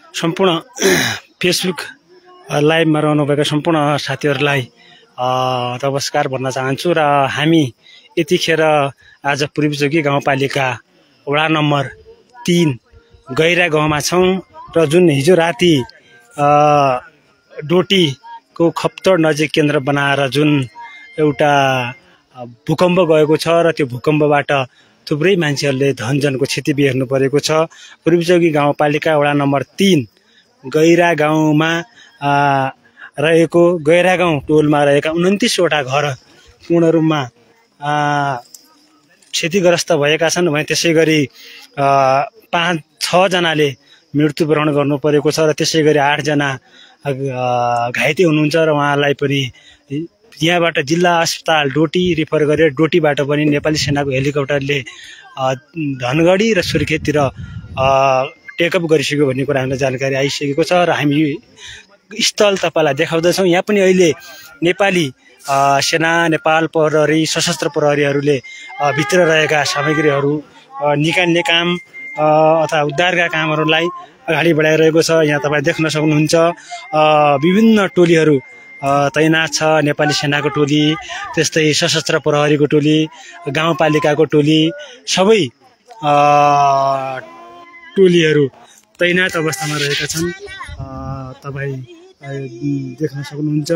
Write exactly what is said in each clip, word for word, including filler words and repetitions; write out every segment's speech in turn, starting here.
सम्पूर्ण फेसबुक लाइभमा रहनुभएका सम्पूर्ण साथीहरूलाई नमस्कार भन्न चाहन्छु र हामी यतिखेर आज पूर्वी जोगी गाउँपालिका वडा नम्बर तीन गैरा गाउँमा छौँ र जुन हिजो राति डोटीको खप्तड नजिक केन्द्र बनाएर जुन एउटा भूकम्प गएको छ र त्यो भूकम्पबाट थुप्रै मान्छेहरूले धनजनको क्षति बेहोर्नु परेको छ। पूर्वी जोगी गाउँपालिका वडा नम्बर तीन गैरा गाउँमा रहेको गैरा गाउँ टोलमा रहेका उन्तिसवटा घर पूर्ण रूपमा क्षतिग्रस्त भएका छन् भने त्यसै गरी पाँच छजनाले मृत्युवरण गर्नु परेको छ र त्यसै गरी आठजना घाइते हुनुहुन्छ र उहाँलाई पनि यहाँबाट जिल्ला अस्पताल डोटी रिफर गरेर डोटीबाट पनि नेपाली सेनाको हेलिकप्टरले धनगढी र सुर्खेततिर टेकअप गरिसक्यो भन्ने कुरा हामीलाई जानकारी आइसकेको छ र हामी स्थल तपाईँलाई देखाउँदैछौँ। यहाँ पनि अहिले नेपाली सेना नेपाल प्रहरी सशस्त्र प्रहरीहरूले भित्र रहेका सामग्रीहरू निकाल्ने काम अथवा उद्धारका कामहरूलाई अगाडि बढाइरहेको छ। यहाँ तपाईँ देख्न सक्नुहुन्छ विभिन्न टोलीहरू तैनात छ। नेपाली सेनाको टोली, त्यस्तै सशस्त्र प्रहरीको टोली, गाउँपालिकाको टोली, सबै टोलीहरू तैनात अवस्थामा रहेका छन्। तपाईँ देख्न सक्नुहुन्छ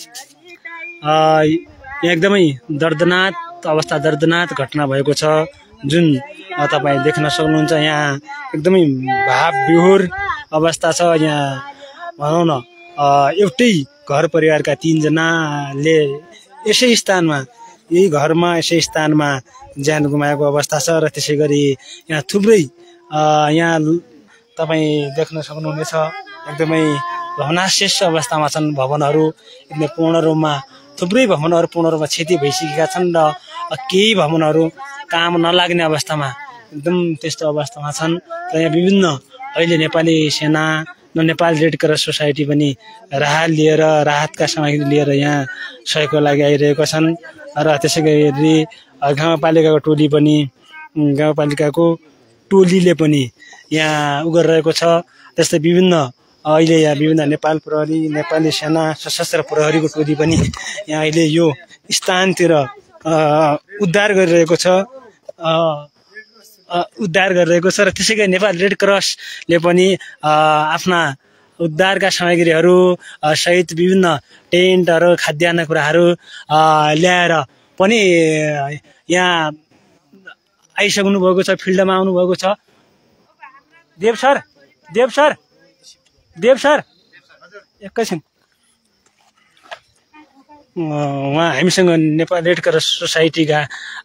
यहाँ एकदमै दर्दनाक अवस्था, दर्दनाक घटना भएको छ जुन तपाईँ देख्न सक्नुहुन्छ। यहाँ एकदमै भाव विहुर अवस्था छ। यहाँ भनौँ न एउटै घर परिवारका तीनजनाले यसै स्थानमा, यही घरमा यसै स्थानमा ज्यान गुमाएको अवस्था छ र त्यसै गरी यहाँ थुप्रै यहाँ तपाईँ देख्न सक्नुहुनेछ एकदमै भवनाशेष अवस्थामा छन् भवनहरू। एकदमै पूर्ण रूपमा थुप्रै भवनहरू पूर्ण रूपमा क्षति भइसकेका छन् र केही भवनहरू काम नलाग्ने अवस्थामा एकदम त्यस्तो अवस्थामा छन्। र यहाँ विभिन्न अहिले नेपाली सेना र नेपाल रेड क्रस सोसाइटी पनि राहत लिएर राहतका सामग्री लिएर यहाँ सहयोगको लागि आइरहेका छन् र त्यसै गरी गाउँपालिकाको टोली पनि गाउँपालिकाको टोलीले पनि यहाँ उ गरिरहेको छ। त्यस्तै विभिन्न अहिले यहाँ विभिन्न नेपाल प्रहरी, नेपाली सेना, सशस्त्र प्रहरीको टोली पनि यहाँ अहिले यो स्थानतिर उद्धार गरिरहेको छ उद्धार गरिरहेको छ र त्यसै गरी नेपाल रेड क्रसले पनि आफ्ना उद्धारका सामग्रीहरू सहित विभिन्न टेन्टहरू, खाद्यान्न कुराहरू ल्याएर पनि यहाँ आइसक्नु भएको छ, फिल्डमा आउनुभएको छ। Dev sir, Dev sir, Dev sir एकैछिन उहाँ हामीसँग नेपाल रेड क्रस सोसाइटीका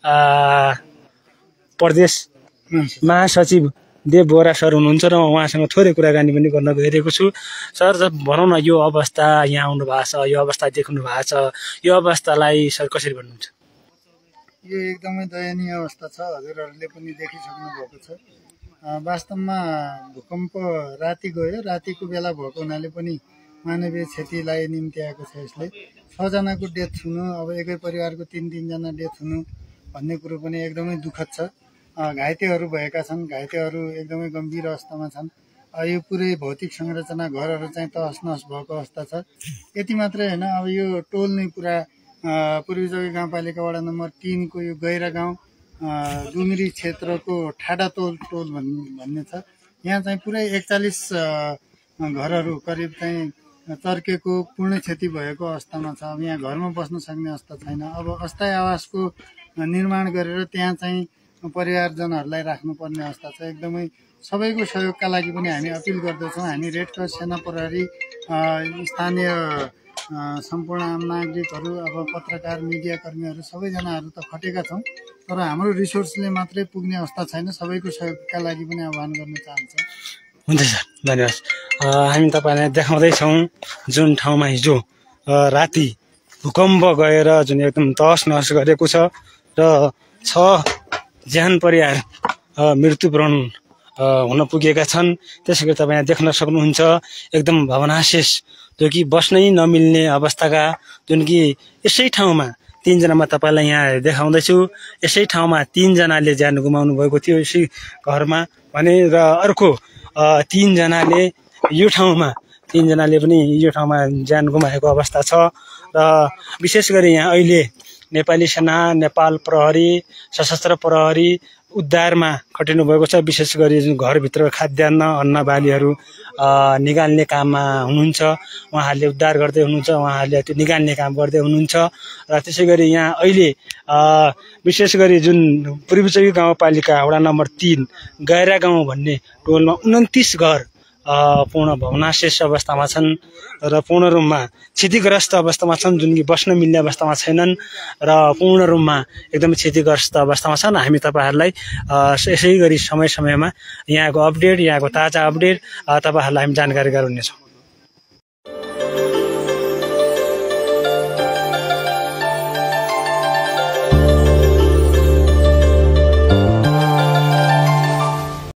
प्रदेश महासचिव देव बोरा सर हुनुहुन्छ र उहाँसँग थोरै कुराकानी पनि गर्न गइरहेको छु। सर भनौँ न यो अवस्था यहाँ आउनु भएको छ, यो अवस्था देख्नु भएको छ, यो अवस्थालाई सर कसरी भन्नुहुन्छ? यो एकदमै दयनीय अवस्था छ, हजुरहरूले पनि देखिसक्नु भएको छ। वास्तवमा भूकम्प राति गयो, रातिको बेला भएको हुनाले पनि मानवीय क्षतिलाई निम्त्याएको छ। यसले छजनाको डेथ हुनु, अब एकै परिवारको तिन तिनजना डेथ हुनु भन्ने कुरो पनि एकदमै दुःखद छ। घाइतेहरू भएका छन्, घाइतेहरू एकदमै गम्भीर अवस्थामा छन्। यो पुरै भौतिक संरचना घरहरू चाहिँ तहस नहस भएको अवस्था छ। यति मात्रै होइन, अब यो टोल नै पुरा पूर्वी जोगी गाउँपालिका वडा नम्बर तीनको यो गैरा गाउँ डुमरी क्षेत्रको ठाडा टोल टोल भन्ने छ। यहाँ चाहिँ पुरै एकचालिस घरहरू करिब चाहिँ चर्केको, पूर्ण क्षति भएको अवस्थामा छ। अब यहाँ घरमा बस्न सक्ने अवस्था छैन। अब अस्थायी आवासको निर्माण गरेर त्यहाँ चाहिँ परिवारजनहरूलाई राख्नुपर्ने अवस्था छ। एकदमै सबैको सहयोगका लागि पनि हामी अपिल गर्दछौँ। हामी रेड क्रस, सेना, प्रहरी, स्थानीय सम्पूर्ण आम नागरिकहरू, अब पत्रकार, मिडिया कर्मीहरू सबैजनाहरू त खटेका छौँ, तर हाम्रो रिसोर्सले मात्रै पुग्ने अवस्था छैन। सबैको सहयोगका लागि पनि आह्वान गर्न चाहन्छौँ। हुन्छ सर, धन्यवाद। हामी तपाईँलाई देखाउँदैछौँ जुन ठाउँमा हिजो राति भूकम्प गएर जुन एकदम तहस नहस गरेको छ र छ ज्यान परिवार मृत्युवरण हुन पुगेका छन्। त्यसै गरी तपाईँ देख्न सक्नुहुन्छ एकदम भवनाशेष जो कि बस्नै नमिल्ने अवस्थाका, जुन कि यसै ठाउँमा तीनजनामा तपाईँलाई यहाँ देखाउँदैछु। यसै ठाउँमा तीनजनाले ज्यान गुमाउनु भएको थियो यसै घरमा भने, र अर्को तीनजनाले यो ठाउँमा तीनजनाले पनि यो ठाउँमा ज्यान गुमाएको अवस्था छ र विशेष गरी यहाँ अहिले नेपाली सेना, नेपाल प्रहरी, सशस्त्र प्रहरी उद्धारमा खटिनु भएको छ। विशेष गरी जुन घरभित्र खाद्यान्न अन्न बालीहरू निकाल्ने काममा हुनुहुन्छ, उहाँहरूले उद्धार गर्दै हुनुहुन्छ, उहाँहरूले त्यो निकाल्ने काम गर्दै हुनुहुन्छ। र त्यसै गरी यहाँ अहिले विशेष गरी जुन पूर्वीचोकी गाउँपालिका वडा नम्बर तीन गैरा गाउँ भन्ने टोलमा उन्तिस घर पूर्ण भग्नाशेष अवस्थामा छन् र पूर्ण रूपमा क्षतिग्रस्त अवस्थामा छन्, जुन कि बस्न मिल्ने अवस्थामा छैनन् र पूर्ण रूपमा एकदमै क्षतिग्रस्त अवस्थामा छन्। हामी तपाईँहरूलाई यसै गरी समय समयमा यहाँको अपडेट, यहाँको ताजा अपडेट तपाईँहरूलाई हामी जानकारी गराउनेछौँ।